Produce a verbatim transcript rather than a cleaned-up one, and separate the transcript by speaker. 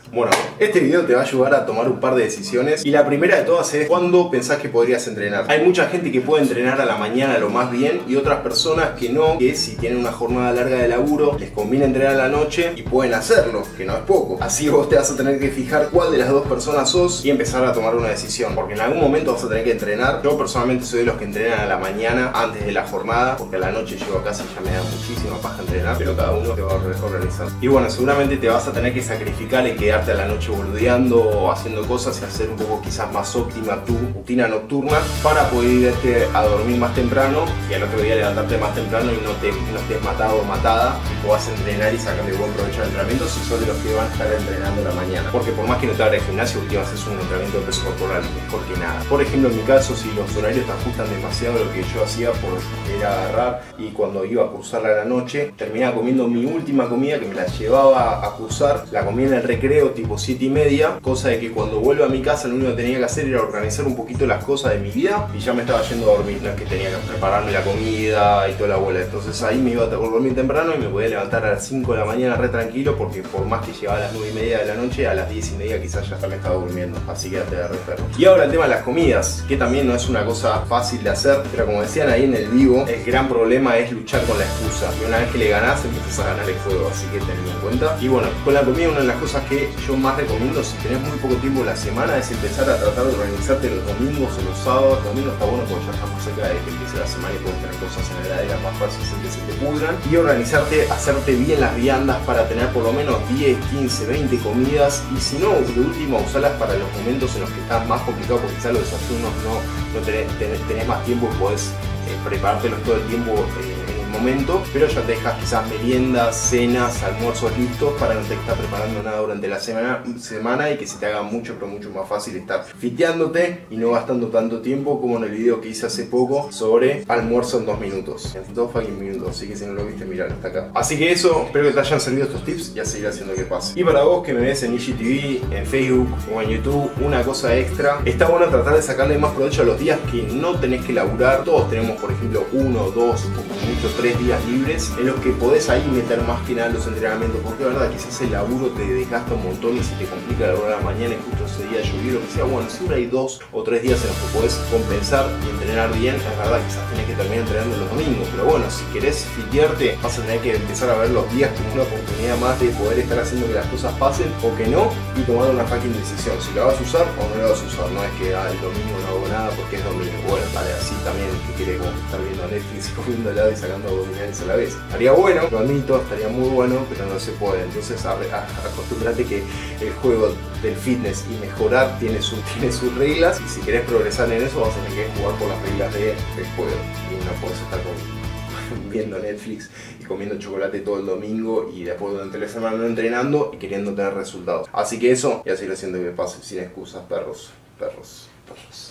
Speaker 1: Bueno, este video te va a ayudar a tomar un par de decisiones y la primera de todas es ¿cuándo pensás que podrías entrenar? Hay mucha gente que puede entrenar a la mañana lo más bien y otras personas que no, que si tienen una jornada larga de laburo les conviene entrenar a la noche y pueden hacerlo, que no es poco. Así vos te vas a tener que fijar cuál de las dos personas sos y empezar a tomar una decisión, porque en algún momento vas a tener que entrenar. Yo personalmente soy de los que entrenan a la mañana antes de la jornada, porque a la noche llego a casa y ya me da muchísima paja entrenar, pero cada uno te va a organizar. Y bueno, seguramente te vas a tener que sacrificar en quedarte a la noche boludeando o haciendo cosas y hacer un poco quizás más óptima tu rutina nocturna para poder irte a dormir más temprano y al otro día levantarte más temprano y no, te, no estés matado o matada y puedas entrenar y sacarle buen provecho al entrenamiento si sos de los que van a estar entrenando a la mañana. Porque por más que no te hagas el gimnasio, últimamente haces un entrenamiento de peso corporal mejor que nada. Por ejemplo, en mi caso, si los horarios te ajustan demasiado, lo que yo hacía por era agarrar y cuando iba a cursarla a la noche terminaba comiendo mi última comida que me la llevaba a cursar, la comía en el recreo tipo siete y media, cosa de que cuando vuelvo a mi casa lo único que tenía que hacer era organizar un poquito las cosas de mi vida y ya me estaba yendo a dormir, no es que tenía que prepararme la comida y toda la bola. Entonces ahí me iba a dormir temprano y me podía levantar a las cinco de la mañana re tranquilo, porque por más que llegaba a las nueve y media de la noche, a las diez y media quizás ya me estaba durmiendo, así que ya te da re perro. Y ahora el tema de las comidas, que también no es una cosa fácil de hacer, pero como decían ahí en el vivo, el gran problema es luchar con la excusa, y una vez que le ganás empiezas a ganar el juego, así que tenedlo en cuenta. Y bueno, con la comida una de las cosas que yo más recomiendo si tenés muy poco tiempo en la semana es empezar a tratar de organizarte los domingos o los sábados. Los domingos está bueno porque ya estamos cerca de que empiece la semana y puedes tener cosas en la heladera más fácil sin que se te pudran, y organizarte, hacerte bien las viandas para tener por lo menos diez, quince, veinte comidas, y si no, de última usarlas para los momentos en los que estás más complicado, porque quizás los desayunos no, no tenés, tenés, tenés más tiempo y podés eh, preparártelos todo el tiempo eh, momento, pero ya te dejas quizás meriendas, cenas, almuerzos listos para no te estar preparando nada durante la semana, semana y que se te haga mucho pero mucho más fácil estar fiteándote y no gastando tanto tiempo como en el video que hice hace poco sobre almuerzo en dos minutos, en dos fucking minutos, así que si no lo viste mirar hasta acá. Así que eso, espero que te hayan servido estos tips y a seguir haciendo que pase. Y para vos que me ves en I G T V, en Facebook o en YouTube, una cosa extra, está bueno tratar de sacarle más provecho a los días que no tenés que laburar. Todos tenemos por ejemplo uno, dos, muchos tres días libres en los que podés ahí meter más que nada los entrenamientos, porque la verdad quizás el laburo te desgasta un montón y si te complica la hora de la mañana y justo ese día llovió o que sea, bueno, siempre hay dos o tres días en los que podés compensar y entrenar bien. Es verdad, quizás tenés que terminar entrenando los domingos, pero bueno, si querés fitearte vas a tener que empezar a ver los días como una oportunidad más de poder estar haciendo que las cosas pasen o que no, y tomar una fucking decisión, si la vas a usar o no la vas a usar. No es que ah, el domingo no hago nada porque es domingo. Bueno, vale, así también que quiere como estar viendo Netflix y comiendo helado y sacando abdominales a la vez. Estaría bueno, lo admito, estaría muy bueno, pero no se puede. Entonces a, a, acostumbrate que el juego del fitness y mejorar tiene, su, tiene sus reglas, y si querés progresar en eso vas a tener que jugar por las reglas de, del juego y no podés estar con, viendo Netflix y comiendo chocolate todo el domingo y después durante la semana no entrenando y queriendo tener resultados. Así que eso, y así lo siento que pase, sin excusas, perros, perros, perros.